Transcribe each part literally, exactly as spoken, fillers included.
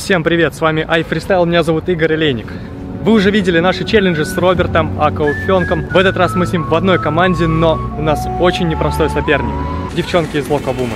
Всем привет, с вами iFreestyle, меня зовут Игорь Олейник. Вы уже видели наши челленджи с Робертом, Акауфенком. В этот раз мы с ним в одной команде, но у нас очень непростой соперник. Девчонки из Loco Woman.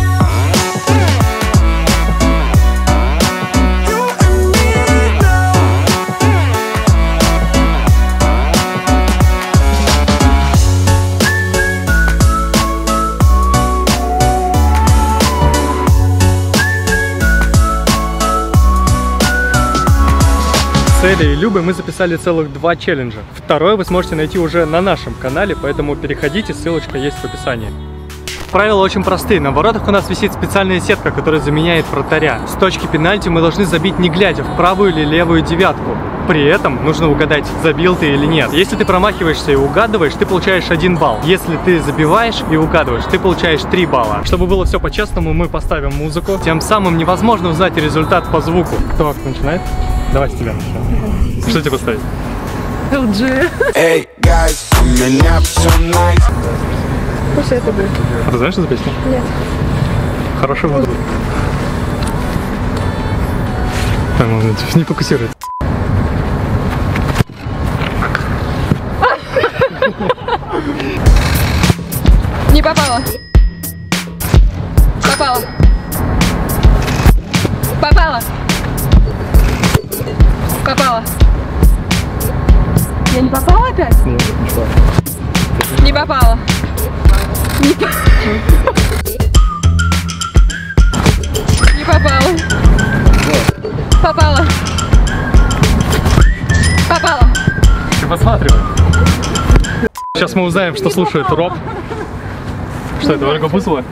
С Элей и Любой мы записали целых два челленджа. Второй вы сможете найти уже на нашем канале, поэтому переходите, ссылочка есть в описании. Правила очень простые. На воротах у нас висит специальная сетка, которая заменяет вратаря. С точки пенальти мы должны забить, не глядя в правую или левую девятку. При этом нужно угадать, забил ты или нет. Если ты промахиваешься и угадываешь, ты получаешь один балл. Если ты забиваешь и угадываешь, ты получаешь три балла. Чтобы было все по-честному, мы поставим музыку. Тем самым невозможно узнать результат по звуку. Кто начинает? Давай с тебя начнем. Что тебе поставить? эл джи. Эй, гайс, у меня все найс. Пусть это будет. А ты знаешь, что за песня? Нет. Хороший выбор. Не фокусируется. Не попала. Попала. Попала. Попала. Я не попала опять? Нет, не попала. Не попала. Не, по... не попала. Попала. Попала. Ты посматривай. Сейчас мы узнаем, что слушает Роб. Что это, Ольга Бузова?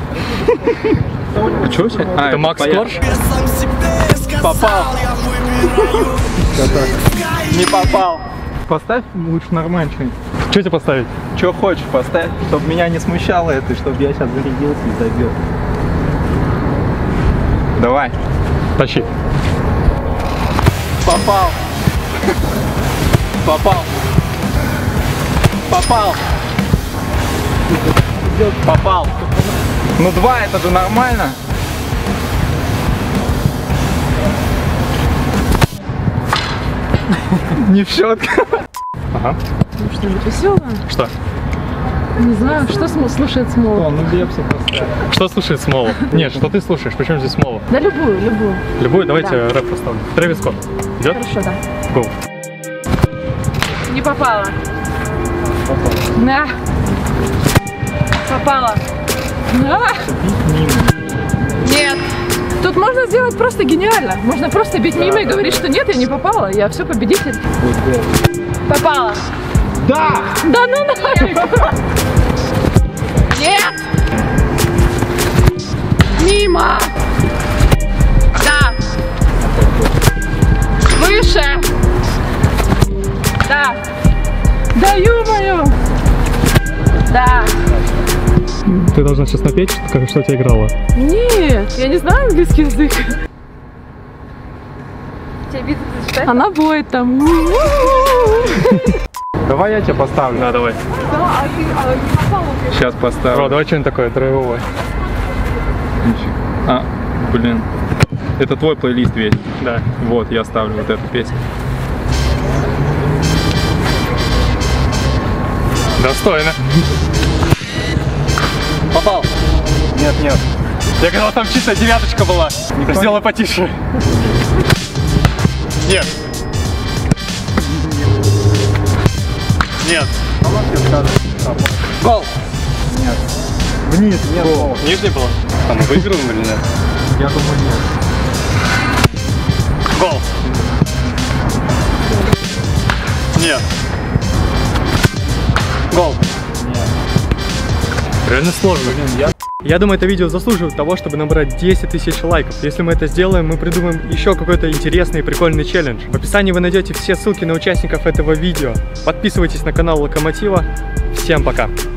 А что сейчас? А, это Макс Корж? Попал. Не попал. Поставь лучше нормально что-нибудь. Что тебе поставить? Что хочешь, поставь, чтобы меня не смущало это, чтобы я сейчас зарядился и забил. Давай. Тащи. Попал. Попал. Попал. Попал. Ну два, это же нормально. Не в счет. Ага. Что-нибудь веселое? Что? Не знаю, что см слушает Смол? Ну Бепса поставь. Что слушает Смолу? Нет, что ты слушаешь? Почему здесь Смола? Да любую, любую. Любую? Давайте Да. рэп поставлю. Трэвис Скотт. Идет? Хорошо, да. Гоу. Не попала. На. Попала. На. Нет. Тут можно сделать просто гениально. Можно просто бить мимо и говорить, что нет, я не попала. Я все победитель. Попала. Да! Да ну нафиг. Нет. Мимо. Да. Выше. Да. Да ё-моё. Да. Ты должна сейчас напеть, как что у тебя играло. Нет, я не знаю английский язык. Тебе видно зачитать? Она воет там. Давай я тебя поставлю. Да, давай. Да, а ты а, не попала. Сейчас поставлю. Ро, давай что-нибудь такое драйвовое. А, блин. Это твой плейлист весь. Да. Вот, я ставлю вот эту песню. Достойно. Попал. Нет, нет. Я говорил, там чистая девяточка была. Никто... Сделай потише. Нет. Нет. Гол! Нет. Вниз, нет. Гол. Нижний было? Там выиграл или нет? Я думаю, нет. Гол. Нет. Гол. Нет. Реально сложно. Блин, я... Я думаю, это видео заслуживает того, чтобы набрать десять тысяч лайков. Если мы это сделаем, мы придумаем еще какой-то интересный и прикольный челлендж. В описании вы найдете все ссылки на участников этого видео. Подписывайтесь на канал Локомотива. Всем пока!